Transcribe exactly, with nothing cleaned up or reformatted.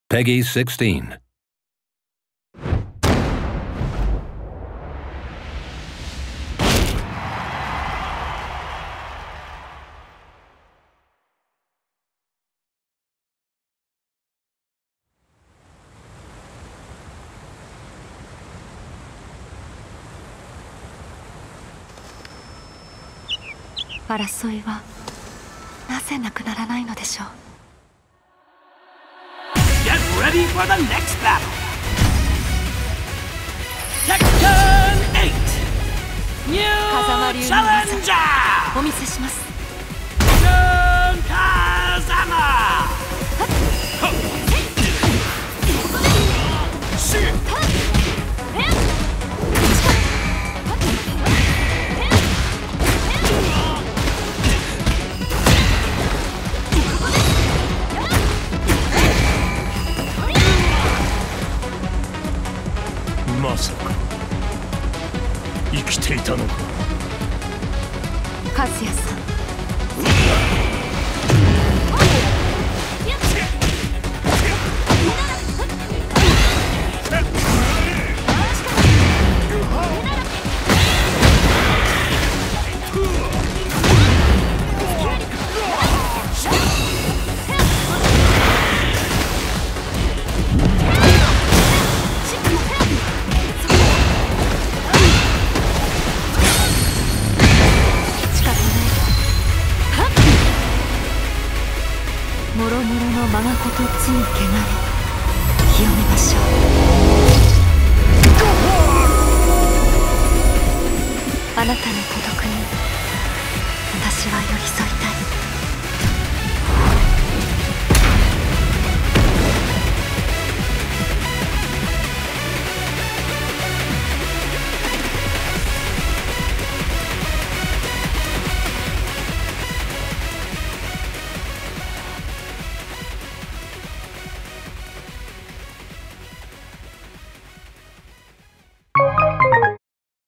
Peggy sixteen. 「争いはなぜなくならないのでしょう」。 Get ready for the next battle! Tekken eight! New Challenger! お見せします。 Jun Kazama! Shit! まさか生きていたのか。 和也さん、もろもろのままことつい汚れ清めましょう。あなたの孤独に私は寄り添い